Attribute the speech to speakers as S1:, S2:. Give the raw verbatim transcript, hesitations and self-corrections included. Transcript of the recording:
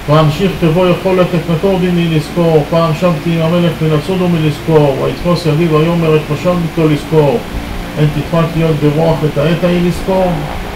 S1: פעם שיך תבוא יכולת את דיני לזכור, פעם שבתי עם המלך מלצודו מלזכור, ויתפוס ידי ויאמר את חשב איתו לזכור, אין תתפק להיות ברוח את העת ההיא לזכור.